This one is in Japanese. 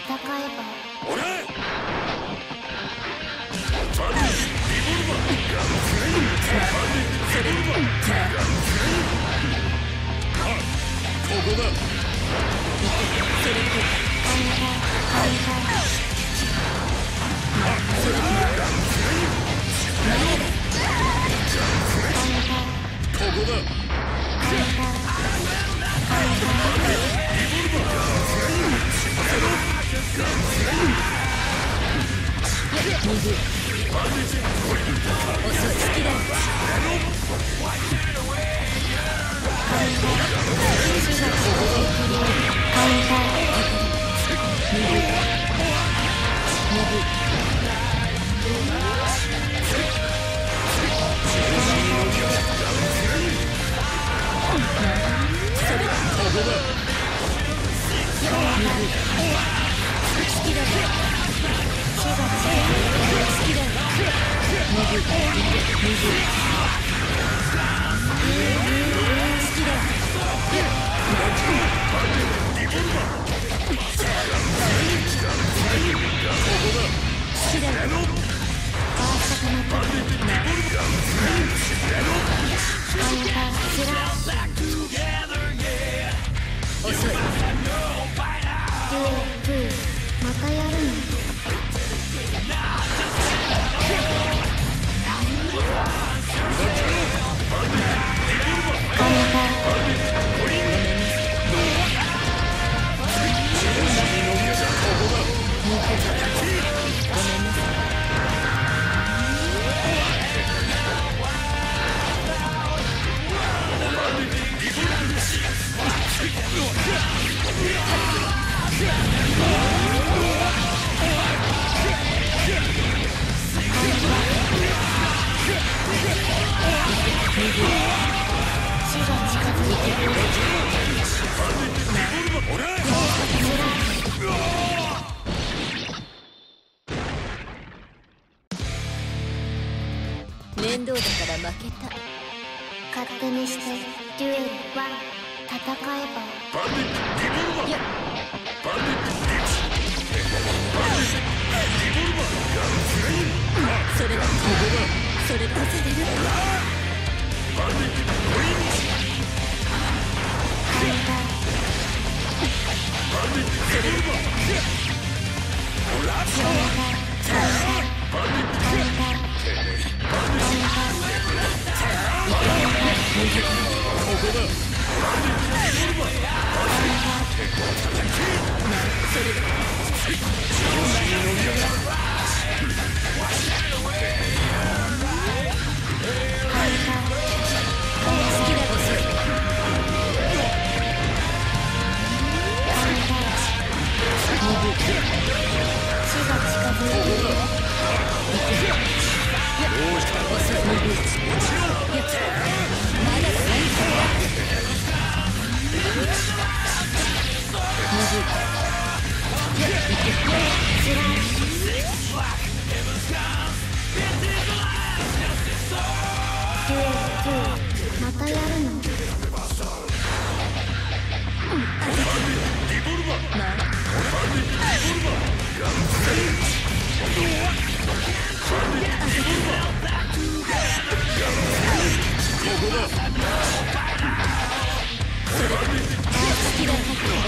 戦えばオラバンディリボルバーガンフレイムバンディリボルバーガンフレイムここだそれとカウンターそれとガンフレイム何だここだまたやるの面倒だから負けた。 勝手にしてデュエル1戦えばバンディリボルバーやバンディリボルバーガンフレイムそれだここだそれだされるバンディドリームバンディリボルバーオラバンディここだまたやるのリボルバーバンディリボルバーガンフレイムここだ好きだ